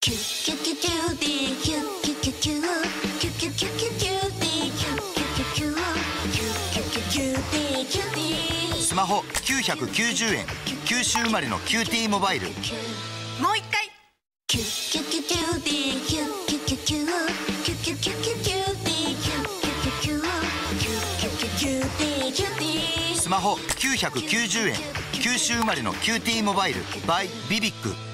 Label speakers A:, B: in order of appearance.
A: キュキュキュキューティーキュキュキュキュキュキュキュキュキューティーキュキュキュキュキュキュキュキューティーキューティー。
B: スマホ990円、九州生まれのキューティーモバイル。
C: もう一回。
A: キュキュキュキューティーキュキュキュキュキュキュキュキュキュキューティーキュキュキュキュキュキューティーキューティー。
B: スマホ990円、九州生まれのキューティーモバイル by ビビック。